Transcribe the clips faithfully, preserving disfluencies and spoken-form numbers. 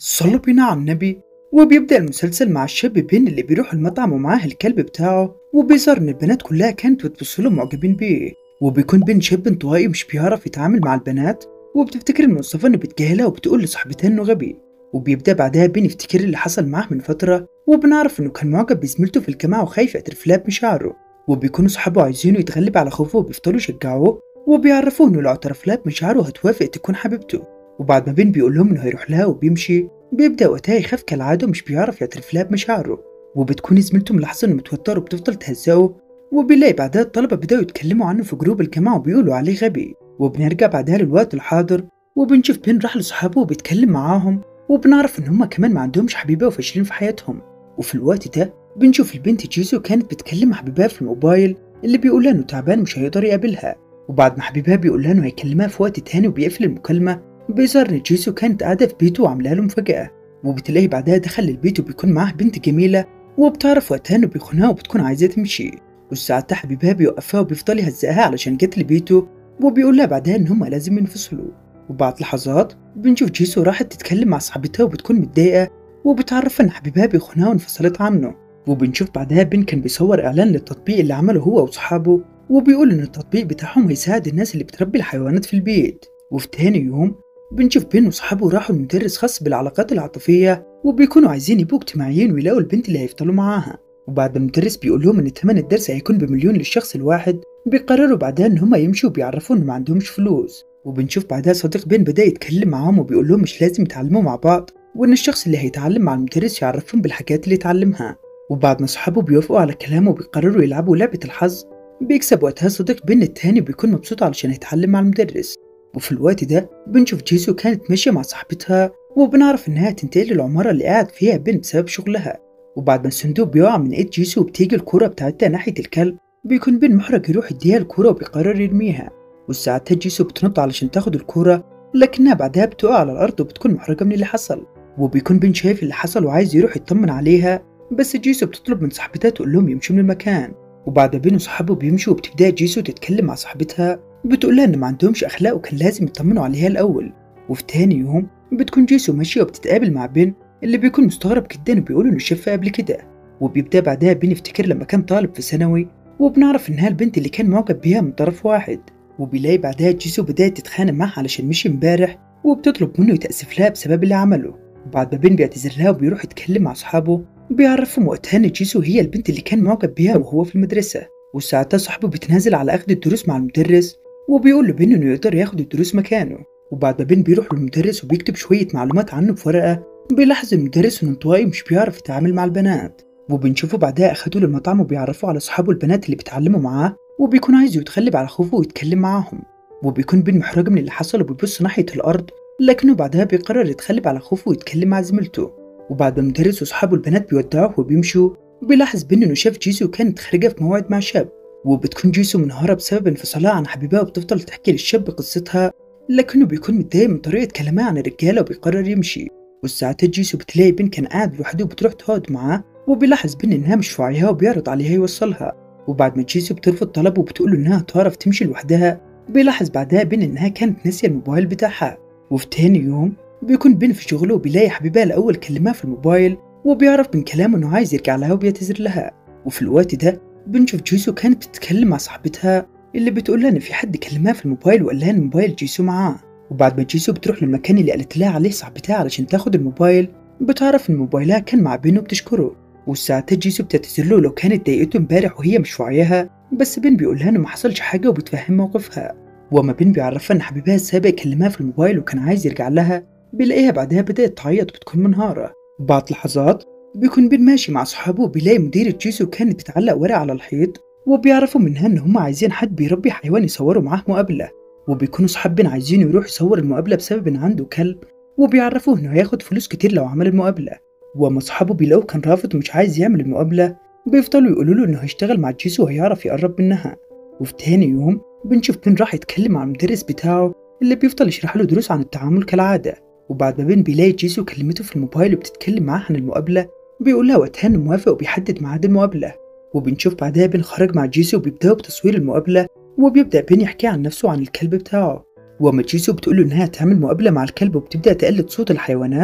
صلوا بينا على النبي. وبيبدأ المسلسل مع الشاب بين اللي بيروح المطعم ومعاه الكلب بتاعه، وبيظهر إن البنات كلها كانت بتبصله معجبين بيه. وبيكون بين شاب انطوائي مش بيعرف يتعامل مع البنات، وبتفتكر الموظفة إنه بتجاهلها وبتقول لصاحبتها إنه غبي. وبيبدأ بعدها بين يفتكر اللي حصل معاه من فترة، وبنعرف إنه كان معجب بزميلته في الجامعة وخايف يعترف لها بمشاعره. وبيكونوا صحابه عايزينه يتغلب على خوفه وبيفضلوا يشجعوه، وبيعرفوه إنه لو اعترف لها بمشاعره هتوافق تكون حبيبته. وبعد ما بين بيقول لهم إنه هيروح لها وبيمشي، بيبدأ وقتها يخاف كالعادة ومش بيعرف يعترف لها بمشاعره. وبتكون زميلته ملاحظة إنه متوتر وبتفضل تهزقه. وبيلاقي بعدها الطلبة بدأوا يتكلموا عنه في جروب الجامعة وبيقولوا عليه غبي. وبنرجع بعدها للوقت الحاضر، وبنشوف بين راح لصحابه وبيتكلم معاهم، وبنعرف إن هما كمان ما عندهمش حبيبة وفاشلين في حياتهم. وفي الوقت ده بنشوف البنت جيسو كانت بتكلم مع حبيبها في الموبايل اللي بيقول لها إنه تعبان مش هيقدر يقابلها. وبعد ما حبيبها بيقول لها إنه هيكلمها في وقت تاني وبيقفل المكالمة، بيظهر إن جيسو كانت قاعدة في بيته وعاملة له مفاجأة. وبتلاقي بعدها دخل البيت وبيكون معاه بنت جميلة، وبتعرف وقتها إنه بيخونها وبتكون عايزة تمشي. وساعتها حبيبها بيوقفها وبيفضل يهزقها علشان جت لبيته، وبيقول لها بعدها إن هما لازم ينفصلوا. وبعد لحظات بنشوف جيسو راحت تتكلم مع صاحبتها وبتكون متضايقة، وبتعرف إن حبيبها بيخونها وانفصلت عنه. وبنشوف بعدها بن كان بيصور إعلان للتطبيق اللي عمله هو وصحابه، وبيقول إن التطبيق بتاعهم هيساعد الناس اللي بتربي الحيوانات في البيت. وفي تاني يوم بنشوف بين وصحابه راحوا لمدرس خاص بالعلاقات العاطفية، وبيكونوا عايزين يبقوا اجتماعيين ويلاقوا البنت اللي هيفضلوا معاها. وبعد ما المدرس بيقول لهم إن تمن الدرس هيكون بمليون للشخص الواحد، بيقرروا بعدها إن هما يمشوا وبيعرفوا إن ما عندهمش فلوس. وبنشوف بعدها صديق بين بدأ يتكلم معاهم وبيقول لهم مش لازم يتعلموا مع بعض، وإن الشخص اللي هيتعلم مع المدرس يعرفهم بالحاجات اللي اتعلمها. وبعد ما صحابه بيوافقوا على كلامه وبيقرروا يلعبوا لعبة الحظ، بيكسب وقتها صديق بين التاني وبيكون مبسوط علشان يتعلم مع المدرس. وفي الوقت ده بنشوف جيسو كانت ماشية مع صاحبتها، وبنعرف إنها تنتقل للعمارة اللي قاعد فيها بين بسبب شغلها. وبعد ما الصندوق بيقع من إيد جيسو وبتيجي الكورة بتاعتها ناحية الكلب، بيكون بين محرج يروح يديها الكورة وبيقرر يرميها. وساعتها جيسو بتنط علشان تاخد الكورة، لكنها بعدها بتقع على الأرض وبتكون محرجة من اللي حصل. وبيكون بين شايف اللي حصل وعايز يروح يطمن عليها، بس جيسو بتطلب من صاحبتها تقول لهم يمشوا من المكان. وبعد بين وصحابه بيمشوا وبتبدأ جيسو تتكلم مع صاحبتها، بتقول لها إن ما عندهمش أخلاق وكان لازم يطمنوا عليها الأول. وفي تاني يوم بتكون جيسو ماشية وبتتقابل مع بين اللي بيكون مستغرب جدا وبيقول إنه شافها قبل كده. وبيبدأ بعدها بين يفتكر لما كان طالب في ثانوي، وبنعرف إنها البنت اللي كان معجب بيها من طرف واحد. وبيلاقي بعدها جيسو بدأت تتخانق معها علشان مشي امبارح، وبتطلب منه يتأسف لها بسبب اللي عمله. وبعد ما بين بيعتذر لها وبيروح يتكلم مع أصحابه، بيعرفهم وقتها إن جيسو هي البنت اللي كان معجب بيها وهو في المدرسة. وساعتها صاحبه بيتنازل على أخذ الدروس مع المدرس، وبيقول له بين إنه يقدر ياخد الدروس مكانه. وبعد ما بين بيروح للمدرس وبيكتب شوية معلومات عنه في ورقة، بيلاحظ المدرس إنه انطوائي مش بيعرف يتعامل مع البنات. وبنشوفه بعدها أخدوه للمطعم وبيعرفوا على أصحابه البنات اللي بيتعلموا معاه، وبيكون عايز يتغلب على خوفه ويتكلم معاهم. وبيكون بين محرج من اللي حصل وبيبص ناحية الأرض، لكنه بعدها بيقرر يتغلب على خوفه ويتكلم مع زميلته. وبعد ما المدرس وأصحابه البنات بيودعوه وبيمشوا، بيلاحظ بين إنه شاف جيسو كانت خارجة في موعد مع شاب. وبتكون جيسو منهارة بسبب انفصالها عن حبيبها وبتفضل تحكي للشاب قصتها، لكنه بيكون متضايق من طريقة كلامها عن الرجالة وبيقرر يمشي. والساعتها جيسو بتلاقي بين كان قاعد لوحده وبتروح تقعد معاه، وبيلاحظ بين إنها مش في وعيها وبيعرض عليها يوصلها. وبعد ما جيسو بترفض طلبه وبتقوله إنها تعرف تمشي لوحدها، بيلاحظ بعدها بين إنها كانت ناسية الموبايل بتاعها. وفي تاني يوم بيكون بين في شغله وبيلاقي حبيبها الأول كلمها في الموبايل، وبيعرف من كلامه إنه عايز يرجع لها وبيعتذر لها. وفي الوقت ده بنشوف جيسو كانت بتتكلم مع صاحبتها اللي بتقول لها إن في حد كلمها في الموبايل وقال لها إن موبايل جيسو معاه. وبعد ما جيسو بتروح للمكان اللي قالت لها عليه صاحبتها علشان تاخد الموبايل، بتعرف إن موبايلها كان مع بين وبتشكره. وساعتها جيسو بتعتذر له لو كانت ضايقته امبارح وهي مش في وعيها، بس بين بيقول لها إنه ما حصلش حاجة وبتفهم موقفها. وما بين بيعرفها إن حبيبها السابق كلمها في الموبايل وكان عايز يرجع لها، بيلاقيها بعدها بدأت تعيط وبتكون منهارة. بعد لحظات بيكون بين ماشي مع صحابه وبيلاقي مديرة جيسو كانت بتعلق ورق على الحيط، وبيعرفوا منها إن هم عايزين حد بيربي حيوان يصوروا معاه مقابلة. وبيكونوا صحاب بين عايزين يروح يصور المقابلة بسبب إن عنده كلب، وبيعرفوه إنه هياخد فلوس كتير لو عمل المقابلة. وأما صحابه بيلاقوه كان رافض ومش عايز يعمل المقابلة، بيفضلوا يقولوا له إنه هيشتغل مع جيسو وهيعرف يقرب منها. وفي تاني يوم بنشوف بين راح يتكلم مع المدرس بتاعه اللي بيفضل يشرح له دروس عن التعامل كالعادة. وبعد ما بين بيلاقي جيسو كلمته في الموبايل وبتتكلم معاه عن المقابلة، بيقول لها وقتها إنه موافق وبيحدد ميعاد المقابلة. وبنشوف بعدها بين خرج مع جيسو وبيبدأوا بتصوير المقابلة، وبيبدأ بين يحكي عن نفسه وعن الكلب بتاعه. وأما جيسو بتقوله إنها تعمل مقابلة مع الكلب وبتبدأ تقلد صوت الحيوانات،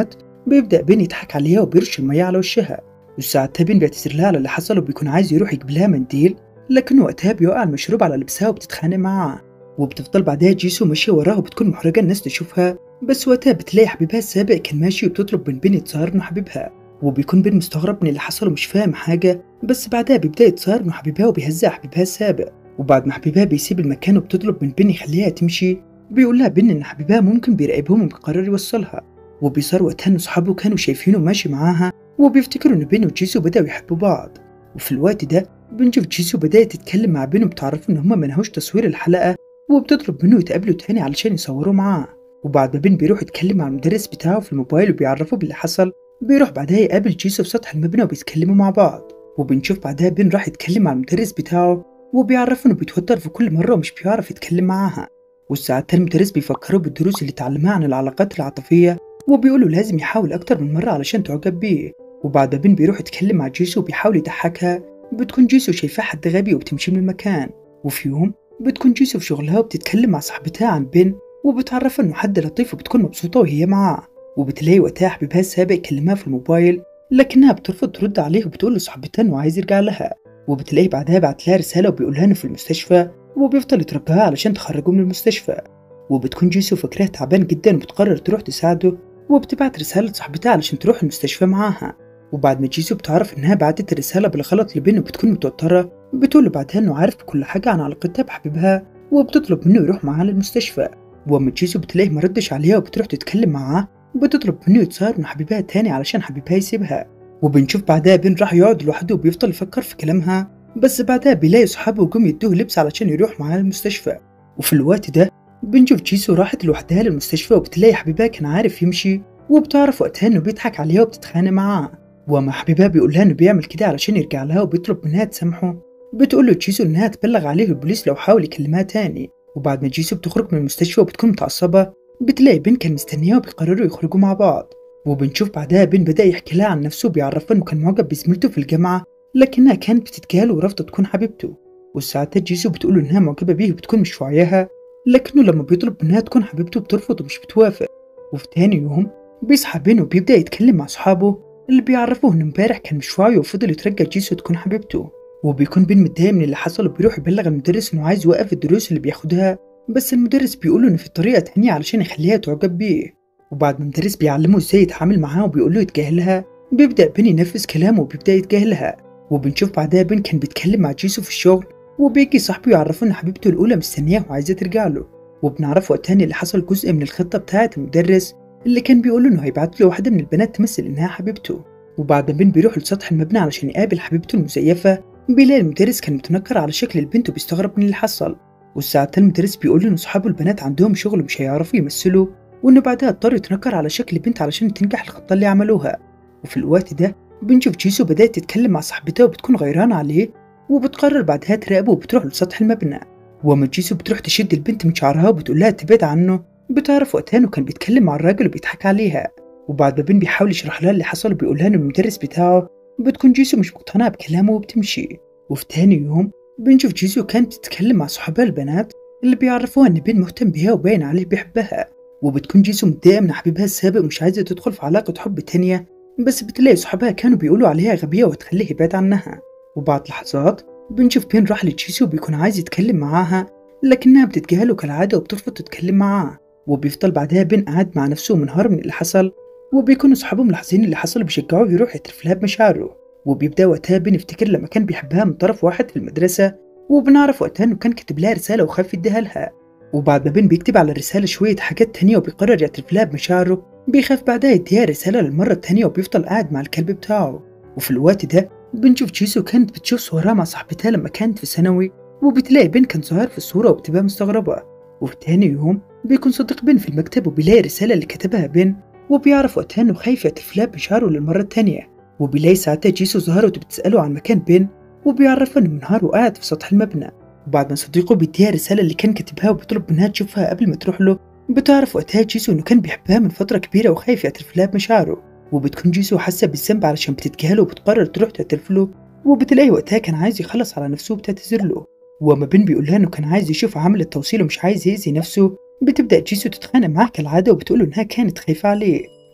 بيبدأ بين يضحك عليها وبيرش المية على وشها. وساعتها بين بيعتذر لها على اللي حصل وبيكون عايز يروح يجيب لها منديل، لكن وقتها بيوقع المشروب على لبسها وبتتخانق معاه. وبتفضل بعدها جيسو ماشية وراها وبتكون محرجة الناس تشوفها، بس وقتها بتلاقي حبيبها السابق كان ماشي وبتطلب من بين يتظاهر انه حبيبها. وبيكون بين مستغرب من اللي حصل ومش فاهم حاجة، بس بعدها بيبدأ يتظاهر انه حبيبها وبيهزأ حبيبها السابق. وبعد ما حبيبها بيسيب المكان وبتطلب من بين يخليها تمشي، بيقول لها بين ان حبيبها ممكن بيراقبهم وبيقرر يوصلها. وبيصير وقتها ان صحابه كانوا شايفينه ماشي معاها وبيفتكروا ان بين وجيسو بدأوا يحبوا بعض. وفي الوقت ده بنشوف جيسو بدأت تتكلم مع بين وبتعرفوا ان هما منهوش تصوير الحلقة، وبتطلب منه يتقابلوا تاني علشان يصوروا معاه. وبعد ما بين بيروح يتكلم مع المدرس بتاعه في الموبايل وبيعرفه باللي حصل، بيروح بعدها يقابل جيسو في سطح المبنى وبيتكلموا مع بعض. وبنشوف بعدها بين راح يتكلم مع المدرس بتاعه وبيعرفه انه بيتوتر في كل مرة ومش بيعرف يتكلم معاها. والساعتها المدرس بيفكره بالدروس اللي اتعلمها عن العلاقات العاطفية، وبيقوله لازم يحاول أكتر من مرة علشان تعجب بيه. وبعد بين بيروح يتكلم مع جيسو وبيحاول يضحكها، بتكون جيسو شايفاه حد غبي وبتمشي من المكان. وفي يوم بتكون جيسو في شغلها وبتتكلم مع صاحبتها عن بين وبتعرفها انه حد لطيف وبتكون مبسوطة وهي معاه. وبتلاقي وقتها حبيبها السابق كلمها في الموبايل، لكنها بترفض ترد عليه وبتقول لصاحبتها انه عايز يرجع لها. وبتلاقي بعدها بعت لها رسالة وبيقولها انه في المستشفى وبيفضل يترجاها علشان تخرجه من المستشفى. وبتكون جيسو فاكراه تعبان جدا وبتقرر تروح تساعده، وبتبعت رسالة لصاحبتها علشان تروح المستشفى معاها. وبعد ما جيسو بتعرف انها بعتت الرسالة بالغلط لبين وبتكون متوترة، بتقول له بعدها انه عارف بكل حاجة عن علاقتها بحبيبها وبتطلب منه يروح معاها للمستشفى. واما جيسو بتلاقيه مردش عليها وبتروح تتكلم معاه، بتطلب منه يتصاهر من حبيبها تاني علشان حبيبها يسيبها. وبنشوف بعدها بين راح يقعد لوحده وبيفضل يفكر في كلامها، بس بعدها بيلاقي صحابه وجم يدوه لبس علشان يروح معاه للمستشفى. وفي الوقت ده بنشوف جيسو راحت لوحدها للمستشفى وبتلاقي حبيبها كان عارف يمشي، وبتعرف وقتها انه بيضحك عليها وبتتخانق معاه. وما حبيبها بيقول لها انه بيعمل كده علشان يرجع لها وبيطلب منها تسامحه، بتقول له جيسو انها تبلغ عليه البوليس لو حاول يكلمها تاني. وبعد ما جيسو بتخرج من المستشفى وبتكون متعصبة، بتلاقي بين كان مستنيها وبيقرروا يخرجوا مع بعض. وبنشوف بعدها بين بدأ يحكي لها عن نفسه وبيعرفها انه كان معجب بزميلته في الجامعة، لكنها كانت بتتجاهله ورافضة تكون حبيبته. والساعتها جيسو بتقول انها معجبة بيه وبتكون مش في وعيها، لكنه لما بيطلب منها تكون حبيبته بترفض ومش بتوافق. وفي تاني يوم بيصحى بين وبيبدأ يتكلم مع صحابه اللي بيعرفوه انه امبارح كان مش في وعيه وفضل يترجى جيسو تكون حبيبته. وبيكون بين متضايق من اللي حصل وبيروح يبلغ المدرس انه عايز يوقف الدروس اللي بياخدها، بس المدرس بيقوله انه في طريقة تانية علشان يخليها تعجب بيه. وبعد ما المدرس بيعلمه ازاي يتعامل معاها وبيقوله يتجاهلها، بيبدأ بين ينفذ كلامه وبيبدأ يتجاهلها. وبنشوف بعدها بين كان بيتكلم مع جيسو في الشغل، وبيجي صاحبه يعرفه ان حبيبته الاولى مستنياه وعايزة ترجع له. وبنعرف وقتها ان اللي حصل جزء من الخطة بتاعة المدرس اللي كان بيقوله انه هيبعت له واحدة من البنات تمثل انها حبيبته. وبعد ما بين بيروح لسطح المبنى علشان يقابل حبيبته المزيفة، بيلاقي المدرس كان متنكر على شكل البنت وبيستغرب من اللي حصل. والساعتها المدرس بيقول له ان صحابه البنات عندهم شغل مش هيعرفوا يمثلوا، وانه بعدها اضطر يتنكر على شكل البنت علشان تنجح الخطة اللي عملوها. وفي الوقت ده بنشوف جيسو بدأت تتكلم مع صاحبتها وبتكون غيرانة عليه، وبتقرر بعدها تراقبه وبتروح لسطح المبنى. وأما جيسو بتروح تشد البنت من شعرها وبتقول لها تبعد عنه، بتعرف وقتها انه كان بيتكلم مع الراجل وبيضحك عليها. وبعد ما بين بيحاول يشرح لها اللي حصل وبيقول لها انه المدرس بتاعه، بتكون جيسو مش مقتنعة بكلامه وبتمشي. وفي تاني يوم بنشوف جيسو كانت بتتكلم مع صحابها البنات اللي بيعرفوها ان بين مهتم بيها وباين عليه بيحبها. وبتكون جيسو متضايقة من حبيبها السابق ومش عايزة تدخل في علاقة حب تانية، بس بتلاقي صحابها كانوا بيقولوا عليها غبية وتخليه يبعد عنها. وبعد لحظات بنشوف بين راح لجيسو وبيكون عايز يتكلم معاها، لكنها بتتجاهله كالعادة وبترفض تتكلم معاه. وبيفضل بعدها بين قاعد مع نفسه ومنهار من اللي حصل، وبيكونوا صحابه ملاحظين اللي حصل وبيشجعوه يروح يعترف لها بمشاعره. وبيبدأ وقتها بين يفتكر لما كان بيحبها من طرف واحد في المدرسة، وبنعرف وقتها انه كان كاتب لها رسالة وخاف يديها لها. وبعد ما بين بيكتب على الرسالة شوية حاجات تانية وبيقرر يعترف لها بمشاعره، بيخاف بعدها يديها رسالة للمرة التانية وبيفضل قاعد مع الكلب بتاعه. وفي الوقت ده بنشوف جيسو كانت بتشوف صورها مع صاحبتها لما كانت في ثانوي، وبتلاقي بين كان ظاهر في الصورة وبتبقى مستغربة. وفي تاني يوم بيكون صديق بين في المكتب وبيلاقي الرسالة اللي كتبها بين، وبيعرف وقتها انه خايف يعترف لها بمشاعره للمرة التانية. وبيلاقي ساعتها جيسو ظهرت وبتسأله عن مكان بين، وبيعرفها انه منهار وقاعد في سطح المبنى. وبعد ما صديقه بيديها الرسالة اللي كان كاتبها وبيطلب منها تشوفها قبل ما تروح له، بتعرف وقتها جيسو انه كان بيحبها من فترة كبيرة وخايف يعترف لها بمشاعره. وبتكون جيسو حاسة بالذنب علشان بتتجاهله وبتقرر تروح تعترف له، وبتلاقي وقتها كان عايز يخلص على نفسه وبتعتذر له. وما بين بيقول لها انه كان عايز يشوف عامل التوصيل ومش عايز يأذي نفسه، بتبدأ جيسو تتخانق معاه كالعادة وبتقوله انها كانت خايفة عليه.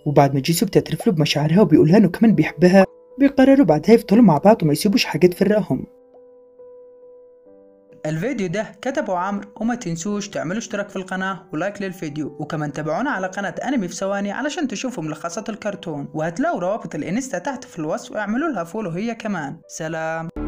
وبعد ما جيسو بتعترف له بمشاعرها وبيقولها إنه كمان بيحبها، بيقرروا بعدها يفضلوا مع بعض وما يسيبوش حاجة تفرقهم. الفيديو ده كتبه عمرو، وما تنسوش تعملوا اشتراك في القناة ولايك للفيديو، وكمان تابعونا على قناة انمي في ثواني علشان تشوفوا ملخصات الكرتون، وهتلاقوا روابط الانستا تحت في الوصف واعملوا لها فولو هي كمان. سلام.